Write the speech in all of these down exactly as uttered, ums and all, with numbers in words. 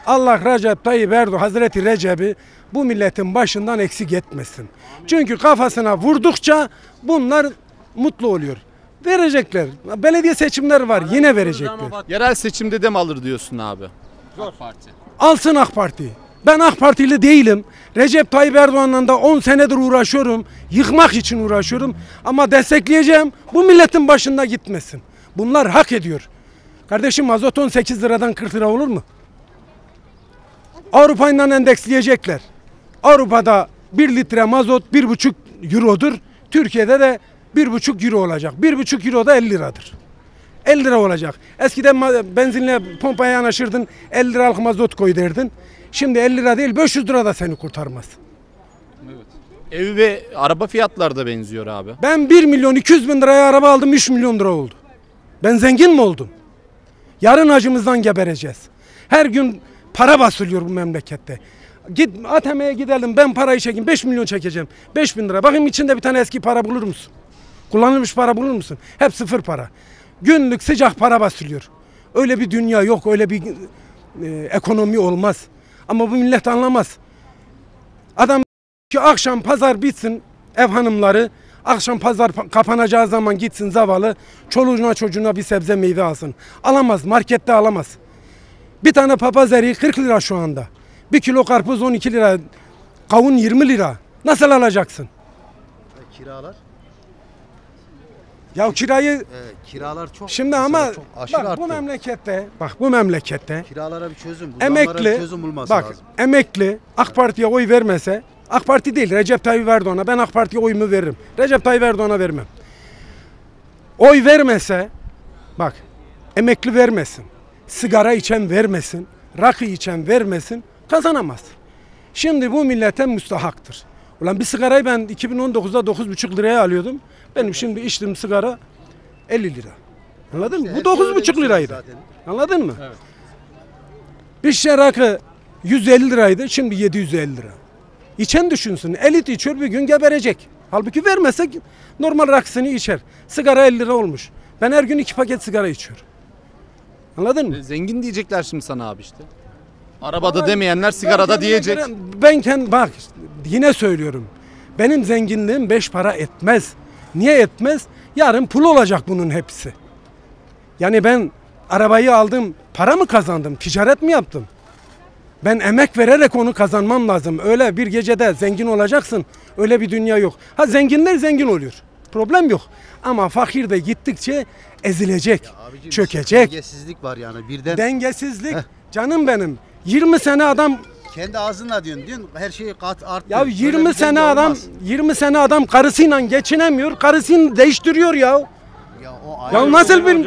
Allah Recep Tayyip Erdoğan, Hazreti Recep'i bu milletin başından eksik etmesin. Çünkü kafasına vurdukça bunlar mutlu oluyor. Verecekler. Belediye seçimleri var, yine verecekler. Yerel seçimde de mi alır diyorsun abi? AK Parti. Alsın AK Parti. Ben AK Partili değilim. Recep Tayyip Erdoğan'la da on senedir uğraşıyorum. Yıkmak için uğraşıyorum. Ama destekleyeceğim. Bu milletin başında gitmesin. Bunlar hak ediyor. Kardeşim mazot on sekiz liradan kırk lira olur mu? Avrupa'yla endeksleyecekler. Avrupa'da bir litre mazot bir buçuk eurodur. Türkiye'de de bir buçuk euro olacak. Bir buçuk euro da elli liradır. elli lira olacak. Eskiden benzinle pompaya yanaşırdın, elli liralık mazot koy derdin. Şimdi elli lira değil, beş yüz lira da seni kurtarmaz. Evet. Ev ve araba fiyatları da benziyor abi. Ben bir milyon iki yüz bin liraya araba aldım, üç milyon lira oldu. Ben zengin mi oldum? Yarın acımızdan gebereceğiz. Her gün para basılıyor bu memlekette. Git A T M'ye gidelim, ben parayı çekeyim, beş milyon çekeceğim. beş bin lira. Bakayım içinde bir tane eski para bulur musun? Kullanılmış para bulur musun? Hep sıfır para. Günlük sıcak para basılıyor. Öyle bir dünya yok, öyle bir e, ekonomi olmaz. Ama bu millet anlamaz. Adam ki akşam pazar bitsin, ev hanımları akşam pazar kapanacağı zaman gitsin zavallı, çoluğuna çocuğuna bir sebze meyve alsın. Alamaz, markette alamaz. Bir tane papaz eriği kırk lira şu anda. Bir kilo karpuz on iki lira, kavun yirmi lira. Nasıl alacaksın? Kiralar? Ya kirayı Evet, kiralar çok. şimdi ama çok aşırı bak arttı. bu memlekette, bak bu memlekette Kiralara bir çözüm, bu emekli, zamlara bir çözüm bulması bak lazım. emekli AK Parti'ye oy vermese, AK Parti değil Recep Tayyip Erdoğan'a, ben AK Parti'ye oyumu veririm. Recep Tayyip Erdoğan'a vermem. Oy vermese, bak emekli vermesin, sigara içen vermesin, rakı içen vermesin, kazanamaz. Şimdi bu millete müstahaktır. Ulan bir sigarayı ben iki bin on dokuzda dokuz buçuk liraya alıyordum. Benim şimdi içtiğim sigara elli lira. Anladın mı? Bu dokuz buçuk liraydı. Anladın mı? Evet. Bir şişe rakı yüz elli liraydı, şimdi yedi yüz elli lira. İçen düşünsün, elit içiyor, bir gün geberecek. Halbuki vermesek normal rakısını içer. Sigara elli lira olmuş. Ben her gün iki paket sigara içiyorum. Anladın mı? E, zengin diyecekler şimdi sana abi işte. Arabada demeyenler sigarada diyecek. Göre, ben kendi bak yine söylüyorum. Benim zenginliğim beş para etmez. Niye etmez? Yarın pul olacak bunun hepsi. Yani ben arabayı aldım, para mı kazandım? Ticaret mi yaptım? Ben emek vererek onu kazanmam lazım. Öyle bir gecede zengin olacaksın. Öyle bir dünya yok. Ha zenginler zengin oluyor. Problem yok. Ama fakir de gittikçe ezilecek, Abicim, çökecek. dengesizlik var yani birden. Dengesizlik. Canım benim. yirmi sene adam Kendi ağzınla diyorsun, diyorsun her şey kat arttı. ya Böyle yirmi bir sene denge adam olmaz. yirmi sene adam karısıyla geçinemiyor. Karısını değiştiriyor ya. Ya, o ayrı. Ya nasıl bir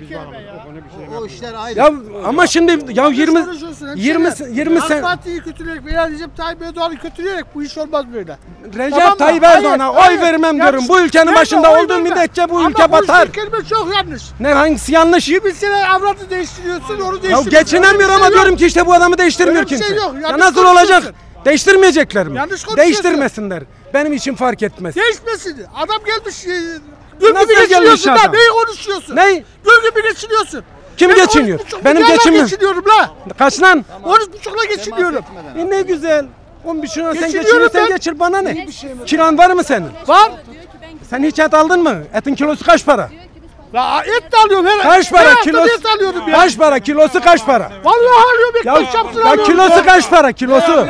O, o işler ayrı. ya ama şimdi ya yirmi yirmi yirmi AK sene Parti'yi kötüleyerek veya Recep Tayyip Erdoğan'ı kötüleyerek bu iş olmaz böyle. Recep Tamam mı? Tayyip Hayır, Erdoğan'a hayır. oy vermem Yanlış. diyorum. Bu ülkenin Verme, başında oy olduğu verme. müddetçe bu Ama ülke batar. bu kelime çok yanlış. Ne hangisi yanlış? yirmi sene avratı değiştiriyorsun, onu Ya değiştiriyorsun. geçinemiyor Öyle bir ama şey diyorum yok. ki işte bu adamı değiştirmiyor Öyle bir şey kimse. yok, Ya yanlış nasıl konuşuyorsun. olacak? Değiştirmeyecekler mi? Yanlış konuşuyorsun. Değiştirmesinler. Benim için fark etmez. Değişmesin. Adam gelmiş, e, gül Nasıl gibi gelmiş geçiniyorsun adam? da neyi konuşuyorsun? Ney? Gül gibi geçiniyorsun. Kim Ben geçiniyor? on üç buçuk Benim milyarla geçimim. geçiniyorum la. Kaç lan? on üç buçukla geçiniyorum. E ne güzel. On bir şuna sen Geçiniyorum geçiniyorsan ben. geçir bana ne? Kiran var mı senin? Var. Sen hiç et aldın mı? Etin kilosu kaç para? Ya et de alıyorum. Her, Kaç her para hafta kilosu? et alıyorum ya. Kaç para? Kilosu kaç para? Vallahi alıyorum Ya, ekmek şapsını ya alıyorum. kilosu kaç para? Kilosu.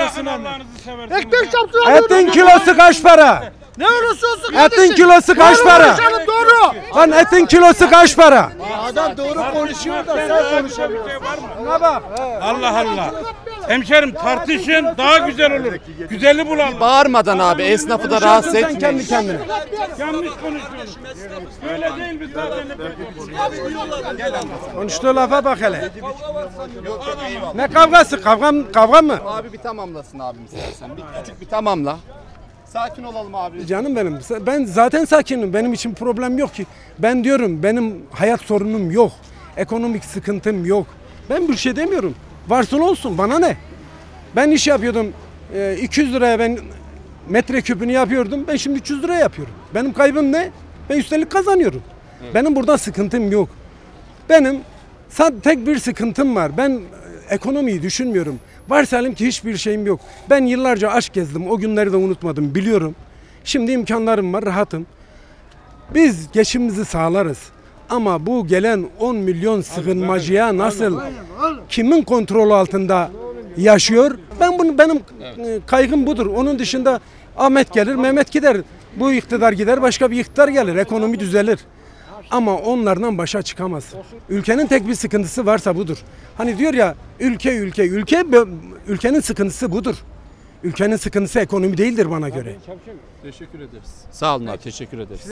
Ekmek şapsını alıyorum. Etin kilosu kaç para? Ne olursa olsun Etin kardeşim. kilosu kaç Doğru para? konuşalım, doğru. Lan etin kilosu kaç para? Adam doğru konuşuyor da sen konuşamıyorsun. Buna bak. Allah Allah. Hemşerim tartışın daha güzel olur. Güzeli bulalım. Bağırmadan abi esnafı da rahatsız Sen etmeyin. kendi kendine. Yanlış konuşuyorsun. Öyle değil mi zaten? Konuştuğu lafa bak hele. Ne kavgası? Kavga mı? Kavga mı? Abi bir tamamlasın abim istersen. Bir küçük bir tamamla. Sakin olalım abi. Canım benim. Ben zaten sakinim. Benim için problem yok ki. Ben diyorum benim hayat sorunum yok. Ekonomik sıkıntım yok. Ben bir şey demiyorum. Varsın olsun bana ne? Ben iş yapıyordum. iki yüz liraya ben metreküpünü yapıyordum. Ben şimdi üç yüz liraya yapıyorum. Benim kaybım ne? Ben üstelik kazanıyorum. Evet. Benim burada sıkıntım yok. Benim tek bir sıkıntım var. Ben ekonomiyi düşünmüyorum. Varsayalım ki hiçbir şeyim yok. Ben yıllarca aç gezdim. O günleri de unutmadım. Biliyorum. Şimdi imkanlarım var. Rahatım. Biz geçimimizi sağlarız. Ama bu gelen on milyon sığınmacıya nasıl, kimin kontrolü altında yaşıyor? Ben bunu, benim e, kaygım budur. Onun dışında Ahmet gelir, Mehmet gider. Bu iktidar gider, başka bir iktidar gelir. Ekonomi düzelir. Ama onlardan başa çıkamaz. Ülkenin tek bir sıkıntısı varsa budur. Hani diyor ya ülke ülke ülke ülkenin sıkıntısı budur. Ülkenin sıkıntısı ekonomi değildir bana göre. Teşekkür ederiz. Sağ olun abi, teşekkür ederiz.